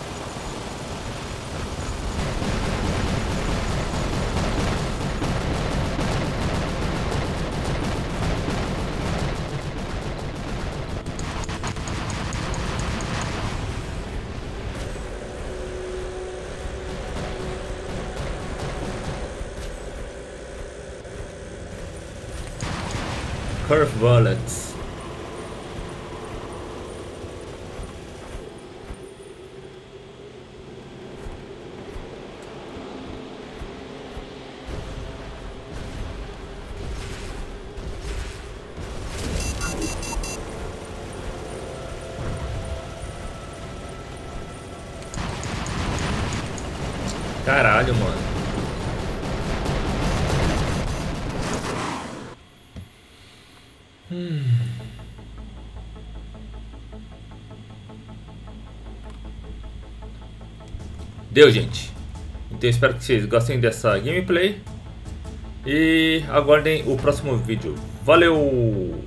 Curve bullets. Caralho, mano. Hum. Deu, gente. Então espero que vocês gostem dessa gameplay. E aguardem o próximo vídeo. Valeu!